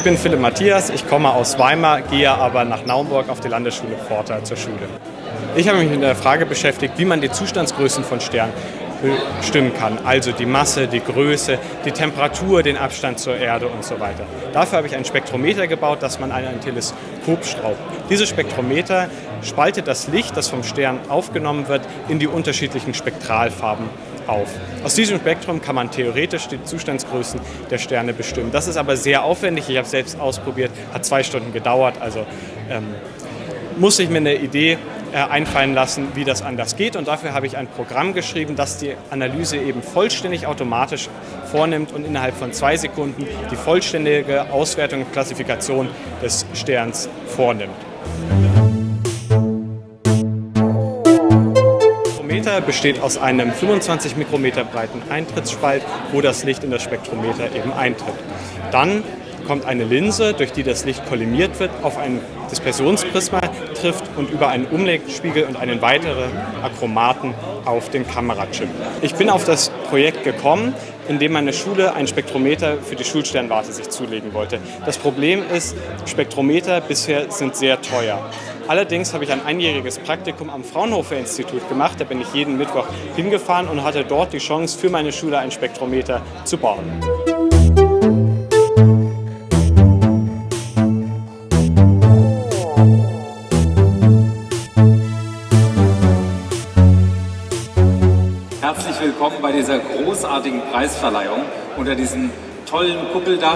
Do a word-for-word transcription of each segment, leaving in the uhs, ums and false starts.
Ich bin Philipp Matthias, ich komme aus Weimar, gehe aber nach Naumburg auf die Landesschule Pforta zur Schule. Ich habe mich mit der Frage beschäftigt, wie man die Zustandsgrößen von Sternen bestimmen kann, also die Masse, die Größe, die Temperatur, den Abstand zur Erde und so weiter. Dafür habe ich ein Spektrometer gebaut, das man an ein Teleskop schraubt. Dieses Spektrometer spaltet das Licht, das vom Stern aufgenommen wird, in die unterschiedlichen Spektralfarben auf. Aus diesem Spektrum kann man theoretisch die Zustandsgrößen der Sterne bestimmen. Das ist aber sehr aufwendig, ich habe es selbst ausprobiert, hat zwei Stunden gedauert, also ähm, muss ich mir eine Idee äh, einfallen lassen, wie das anders geht, und dafür habe ich ein Programm geschrieben, das die Analyse eben vollständig automatisch vornimmt und innerhalb von zwei Sekunden die vollständige Auswertung und Klassifikation des Sterns vornimmt. Das Spektrometer besteht aus einem fünfundzwanzig Mikrometer breiten Eintrittsspalt, wo das Licht in das Spektrometer eben eintritt. Dann kommt eine Linse, durch die das Licht kollimiert wird, auf ein Dispersionsprisma trifft und über einen Umlegspiegel und einen weiteren Achromaten auf den Kamerachip. Ich bin auf das Projekt gekommen, indem meine Schule ein Spektrometer für die Schulsternwarte sich zulegen wollte. Das Problem ist, Spektrometer bisher sind sehr teuer. Allerdings habe ich ein einjähriges Praktikum am Fraunhofer-Institut gemacht. Da bin ich jeden Mittwoch hingefahren und hatte dort die Chance, für meine Schule ein Spektrometer zu bauen. Herzlich willkommen bei dieser großartigen Preisverleihung unter diesem tollen Kuppeldach.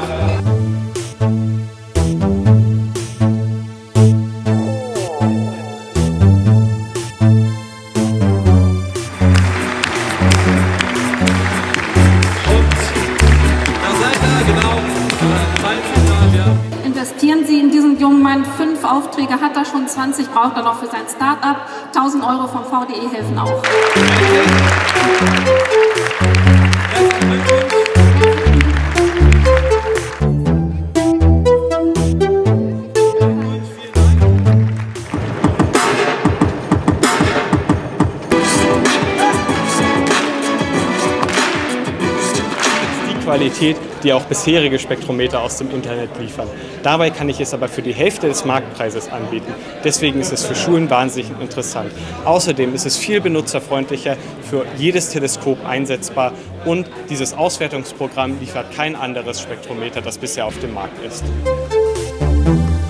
Investieren Sie in diesen jungen Mann, fünf Aufträge hat er schon, zwanzig braucht er noch für sein Start-up, tausend Euro vom V D E helfen auch. Qualität, die auch bisherige Spektrometer aus dem Internet liefern. Dabei kann ich es aber für die Hälfte des Marktpreises anbieten. Deswegen ist es für Schulen wahnsinnig interessant. Außerdem ist es viel benutzerfreundlicher, für jedes Teleskop einsetzbar, und dieses Auswertungsprogramm liefert kein anderes Spektrometer, das bisher auf dem Markt ist.